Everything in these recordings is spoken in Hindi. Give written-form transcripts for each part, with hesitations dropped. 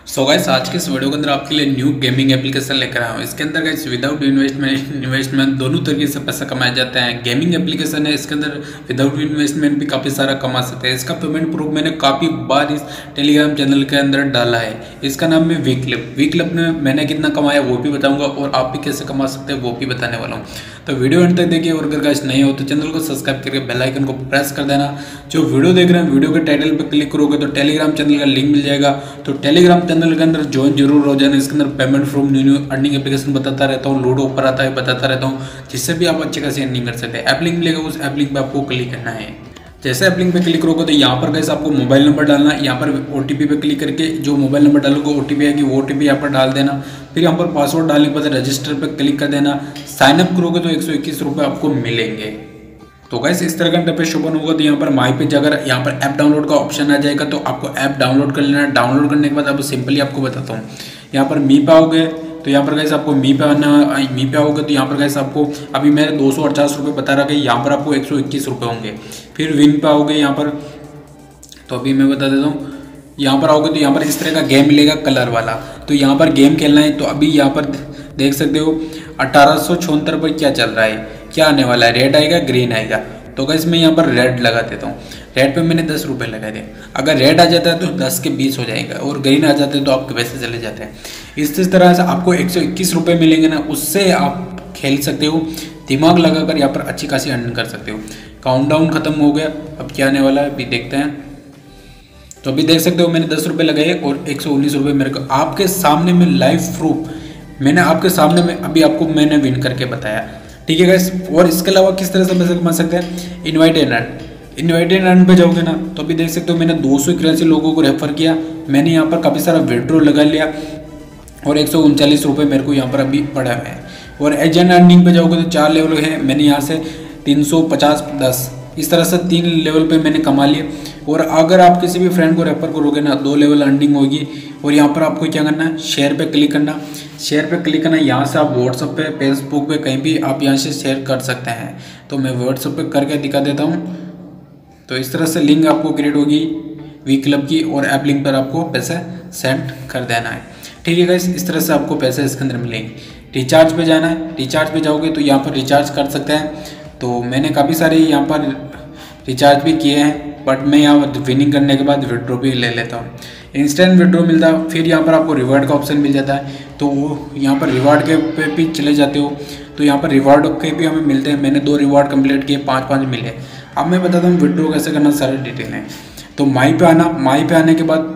सो गाइस आज के इस वीडियो के अंदर आपके लिए न्यू गेमिंग एप्लीकेशन लेकर आया हूँ। इसके अंदर गाइस विदाउट इन्वेस्टमेंट दोनों तरीके से पैसा कमाया जाता है। गेमिंग एप्लीकेशन है, इसके अंदर विदाउट इन्वेस्टमेंट भी काफ़ी सारा कमा सकते हैं। इसका पेमेंट प्रूफ मैंने काफ़ी बार इस टेलीग्राम चैनल के अंदर डाला है। इसका नाम है वीक्लिप में मैंने कितना कमाया वो भी बताऊँगा और आप भी कैसे कमा सकते हैं वो भी बताने वाला हूँ। तो वीडियो अंत तक देखिए और अगर गाइस नए हो तो चैनल को सब्सक्राइब करके बेल आइकन को प्रेस कर देना। जो वीडियो देख रहे हैं वीडियो के टाइटल पर क्लिक करोगे तो टेलीग्राम चैनल का लिंक मिल जाएगा। तो टेलीग्राम चैनल के अंदर ज्वाइन जरूर हो जाना। इसके अंदर payment from new earning application बताता रहता हूँ, लूडो ऊपर आता है बताता रहता हूँ, जिससे भी आप अच्छी खासी अर्निंग कर सकते हैं। ऐप लिंक मिलेगा, उस ऐप लिंक पे आपको क्लिक करना है। जैसे ऐप लिंक पे क्लिक करोगे तो यहाँ पर गाइस आपको मोबाइल नंबर डालना है। यहाँ पर OTP पे क्लिक करके जो मोबाइल नंबर डालोगे OTP आएगी, वो OTP यहाँ पर डाल देना। फिर यहाँ पर पासवर्ड डालने के बाद रजिस्टर पे क्लिक कर देना। साइनअप करोगे तो 121 रुपये आपको मिलेंगे। तो गाइस इस तरह का इंटरफेस ओपन होगा तो यहाँ पर माई पे जाकर यहाँ पर ऐप डाउनलोड का ऑप्शन आ जाएगा। तो आपको ऐप डाउनलोड कर लेना है। डाउनलोड करने के बाद अब सिंपली आपको बताता हूँ। यहाँ पर मी पे आओगे तो यहाँ पर गाइस आपको मी पे आओगे तो यहाँ पर गाइस आपको अभी मेरे 248 रुपये बता रहा है, यहाँ पर आपको 121 रुपये होंगे। फिर विन पे आओगे यहाँ पर, तो अभी मैं बता देता हूँ। यहाँ पर आओगे तो यहाँ पर इस तरह का गेम मिलेगा कलर वाला। तो यहाँ पर गेम खेलना है। तो अभी यहाँ पर देख सकते हो 1876 पर क्या चल रहा है, क्या आने वाला है, रेड आएगा ग्रीन आएगा। तो गाइस मैं यहाँ पर रेड लगा देता हूँ। रेड पे मैंने 10 रुपये लगा दिए। अगर रेड आ जाता है तो 10 के 20 हो जाएगा और ग्रीन आ जाते हैं तो आपके पैसे चले जाते हैं। इस तरह से आपको 121 रुपये मिलेंगे ना, उससे आप खेल सकते हो। दिमाग लगाकर यहाँ पर अच्छी खासी अर्निंग कर सकते हो। काउंटडाउन खत्म हो गया, अब क्या आने वाला है अभी देखते हैं। तो अभी देख सकते हो मैंने 10 रुपये लगाए और 119 रुपये मेरे को आपके सामने में लाइव प्रूफ मैंने आपके सामने में अभी आपको मैंने विन करके बताया। ठीक है गाइस, और इसके अलावा किस तरह से पैसे कमा सकते हैं, इनवाइटेड अर्न पे जाओगे ना तो अभी देख सकते हो मैंने 281 लोगों को रेफर किया। मैंने यहाँ पर काफ़ी सारा विड्रॉ लगा लिया और 139 रुपये मेरे को यहाँ पर अभी पड़ा हुआ है। और एजेंट अर्निंग पे जाओगे तो 4 लेवल है। मैंने यहाँ से 350 10 इस तरह से 3 लेवल पे मैंने कमा लिए। और अगर आप किसी भी फ्रेंड को रेफर करोगे ना 2 लेवल अर्निंग होगी। और यहाँ पर आपको क्या करना है, शेयर पे क्लिक करना। शेयर पे क्लिक करना, यहाँ से आप व्हाट्सअप पे फेसबुक पे कहीं भी आप यहाँ से शेयर कर सकते हैं। तो मैं व्हाट्सअप पे करके दिखा देता हूँ। तो इस तरह से लिंक आपको क्रिएट होगी वीक्लिप की और ऐप लिंक पर आपको पैसे सेंड कर देना है। ठीक है गाइस, इस तरह से आपको पैसे इसके अंदर मिलेंगे। रिचार्ज पे जाना है। रिचार्ज पे जाओगे तो यहाँ पर रिचार्ज कर सकते हैं। तो मैंने काफ़ी सारे यहाँ पर रिचार्ज भी किए हैं, बट मैं यहाँ विनिंग करने के बाद विड्रॉ भी ले लेता हूँ। इंस्टेंट विड्रॉ मिलता है। फिर यहाँ पर आपको रिवार्ड का ऑप्शन मिल जाता है। तो यहाँ पर रिवार्ड के पे भी चले जाते हो तो यहाँ पर रिवार्ड के भी हमें मिलते हैं। मैंने 2 रिवार्ड कंप्लीट किए, 5 मिले। अब मैं बताता हूँ विड्रॉ कैसे करना, सारे डिटेल है। तो माई पे आना। माई पे आने के बाद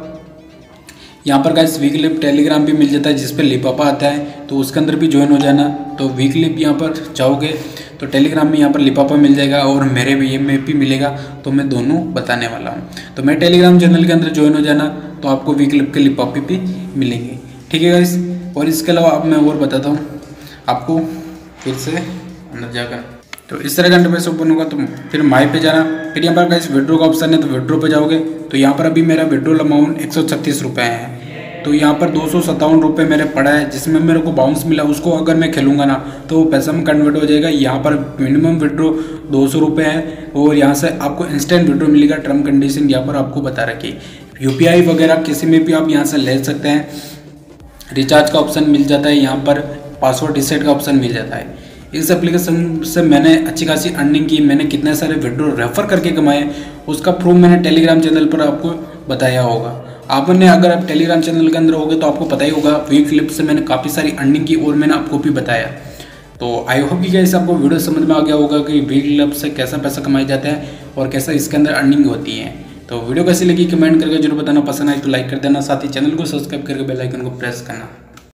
यहाँ पर गाइस वीक्लिप टेलीग्राम भी मिल जाता है, जिस पे लिपापा आता है। तो उसके अंदर भी ज्वाइन हो जाना। तो वीक्लिप यहाँ पर जाओगे तो टेलीग्राम में यहाँ पर लिपापा मिल जाएगा और मेरे भी ये में भी मिलेगा। तो मैं दोनों बताने वाला हूँ। तो मैं टेलीग्राम चैनल के अंदर ज्वाइन हो जाना तो आपको वीक्लिप के लिपापे भी मिलेंगे। ठीक है गाइस, और इसके अलावा अब मैं और बताता हूँ आपको फिर से अंदर जाकर। तो इस तरह का इंटरफेस ओपन होगा तो फिर माई पे जाना। फिर यहाँ पर गाइस विड्रॉ का ऑप्शन है, तो विड्रॉ पे जाओगे तो यहाँ पर अभी मेरा विड्रॉल अमाउंट 136 रुपये है। तो यहाँ पर 257 रुपये मेरे पड़ा है, जिसमें मेरे को बाउंस मिला। उसको अगर मैं खेलूँगा ना तो वो पैसा में कन्वर्ट हो जाएगा। यहाँ पर मिनिमम विड्रॉ 200 रुपये है और यहाँ से आपको इंस्टेंट विड्रॉ मिलेगा। टर्म कंडीशन यहाँ पर आपको बता रखी। UPI वगैरह किसी में भी आप यहाँ से ले सकते हैं। रिचार्ज का ऑप्शन मिल जाता है, यहाँ पर पासवर्ड रीसेट का ऑप्शन मिल जाता है। इस एप्लीकेशन से मैंने अच्छी खासी अर्निंग की। मैंने कितने सारे विड्रॉ रेफर करके कमाए उसका प्रूफ मैंने टेलीग्राम चैनल पर आपको बताया होगा। आपने अगर आप टेलीग्राम चैनल के अंदर होगे तो आपको पता ही होगा वीक्लिप से मैंने काफ़ी सारी अर्निंग की और मैंने आपको भी बताया। तो आई होप कि गाइस आपको वीडियो समझ में आ गया होगा कि वीक्लिप से कैसा पैसा कमाया जाता है और कैसा इसके अंदर अर्निंग होती है। तो वीडियो कैसी लगी कमेंट करके जरूर बताना। पसंद आए तो लाइक कर देना, साथ ही चैनल को सब्सक्राइब करके बेल आइकन को प्रेस करना।